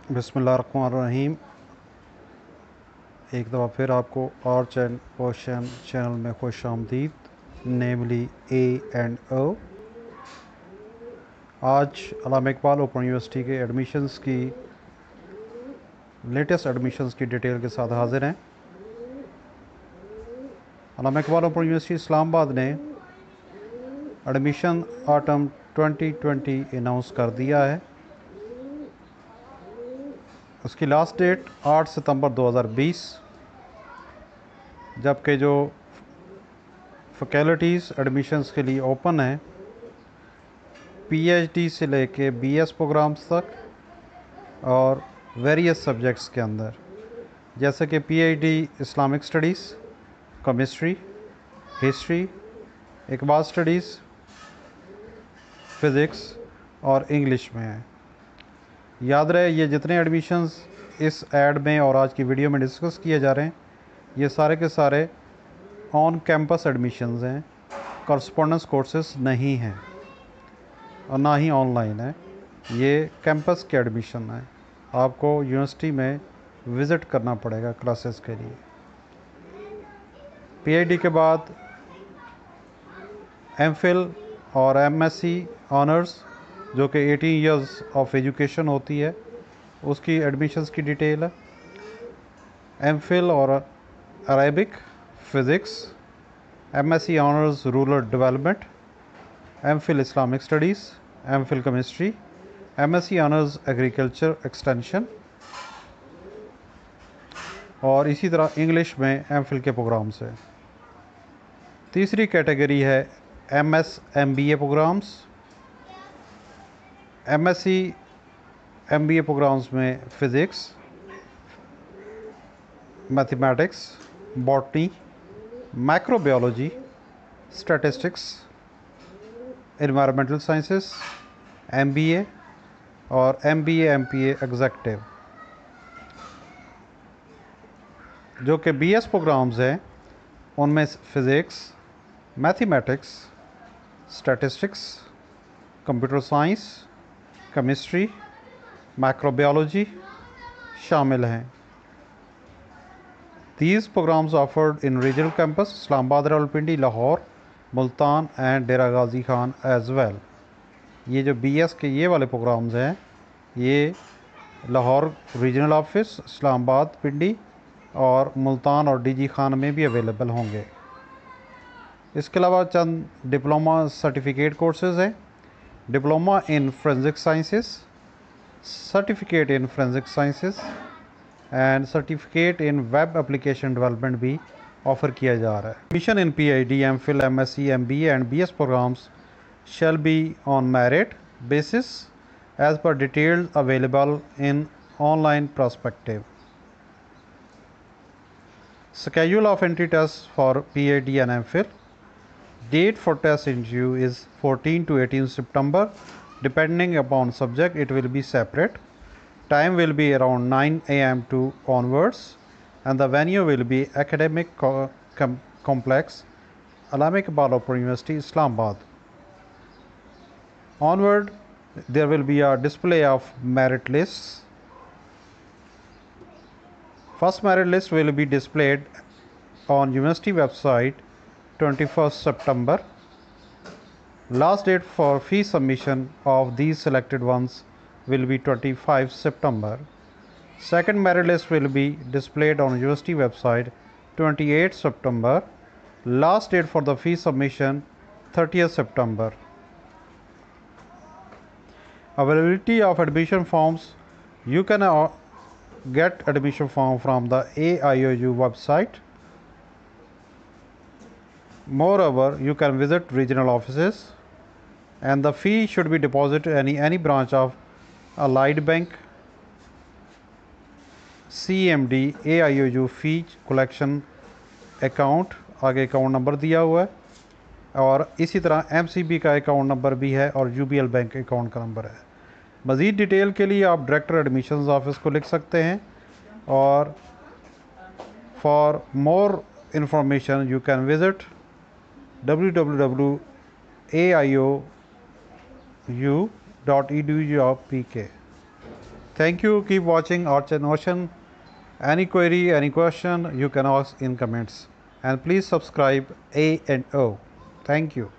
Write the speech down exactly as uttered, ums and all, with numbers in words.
बिस्मिल्लाहिर्रहमानिर्रहीम। एक दफ़ा फिर आपको और चैन क्वेश्चन चैनल में खुश आमदीद, नेमली ए एंड ओ। आज अल्लामा इकबाल ओपन यूनिवर्सिटी के एडमिशन्स की लेटेस्ट एडमिशन्स की डिटेल के साथ हाजिर हैं। अल्लामा इकबाल ओपन यूनिवर्सिटी इस्लामाबाद ने admission autumn twenty twenty announce कर दिया है। उसकी लास्ट डेट आठ सितंबर दो हज़ार बीस, जबकि जो फैकल्टीज़ एडमिशन्स के लिए ओपन है पीएचडी से लेके बीएस प्रोग्राम्स तक और वेरियस सब्जेक्ट्स के अंदर, जैसे कि PhD Islamic studies, chemistry, history, Iqbal studies, physics और इंग्लिश में है। याद रहे, ये जितने एडमिशन्स इस ऐड में और आज की वीडियो में डिस्कस किए जा रहे हैं, ये सारे के सारे ऑन कैंपस एडमिशन्स हैं, कॉरस्पॉन्डेंस कोर्सेज नहीं हैं और ना ही ऑनलाइन है। ये कैंपस के एडमिशन है, आपको यूनिवर्सिटी में विज़िट करना पड़ेगा क्लासेस के लिए। पीएचडी के बाद एमफिल और एमएससी ऑनर्स, जो कि अठारह इयर्स ऑफ एजुकेशन होती है, उसकी एडमिशन्स की डिटेल है। एमफिल और Arabic, physics, MSc honours rural development, MPhil Islamic studies, MPhil chemistry, MSc honours agriculture extension और इसी तरह इंग्लिश में एमफिल के प्रोग्राम से। तीसरी कैटेगरी है MS MBA programs. MSc MBA programs में physics, mathematics, botany, microbiology, statistics, environmental sciences, MBA और एमबीए एमपीए एग्जीक्यूटिव। जो कि बीएस प्रोग्राम्स हैं, उनमें physics, mathematics, statistics, computer science, chemistry, microbiology शामिल हैं। These programs offered in regional campus Islamabad, Rawalpindi, Lahore, Multan and Dera Ghazi Khan as well. ये जो बीएस के ये वाले प्रोग्राम्स हैं, ये लाहौर रीजनल ऑफिस, इस्लामाबाद, पिंडी और मुल्तान और डीजी खान में भी अवेलेबल होंगे। इसके अलावा चंद डिप्लोमा सर्टिफिकेट कोर्सेज हैं। Diploma in forensic sciences, certificate in forensic sciences and certificate in web application development भी ऑफ़र किया जा रहा है। Admission in PhD, MPhil, MSc, MBA and BS programs shall be on merit basis as per details available in online prospectus. Schedule of entry tests for PhD and MPhil. Date for test interview is fourteen to eighteen September. Depending upon subject, it will be separate. Time will be around nine A M to onwards, and the venue will be Academic Co Com Complex, Allama Iqbal Open University, Islamabad. Onward, there will be a display of merit lists. First merit list will be displayed on university website twenty-first September. Last date for fee submission of these selected ones will be twenty-fifth September. Second merit list will be displayed on university website twenty-eighth September. Last date for the fee submission thirtieth September. Availability of admission forms: you can uh, get admission form from the A I O U website. Moreover, you can visit regional offices, and the fee should be deposited any any branch of Allied Bank, C M D, A I O U fee collection account, आगे account number दिया हुआ है, और इसी तरह M C B का account number भी है और U B L bank account का नंबर है। मज़ीद डिटेल के लिए आप डायरेक्टर एडमिशन्स ऑफिस को लिख सकते हैं, और for more information you can visit W W W dot A I O U dot E D U dot P K. Thank you. Keep watching Arts and Ocean. Any query, any question, you can ask in comments. And please subscribe A and O. Thank you.